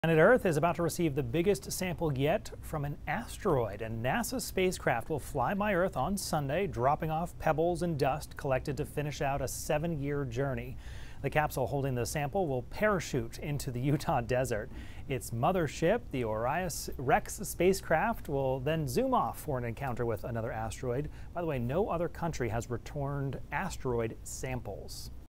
Planet Earth is about to receive the biggest sample yet from an asteroid, and NASA's spacecraft will fly by Earth on Sunday, dropping off pebbles and dust collected to finish out a 7-year journey. The capsule holding the sample will parachute into the Utah desert. Its mothership, the Orion-Rex spacecraft, will then zoom off for an encounter with another asteroid. By the way, no other country has returned asteroid samples.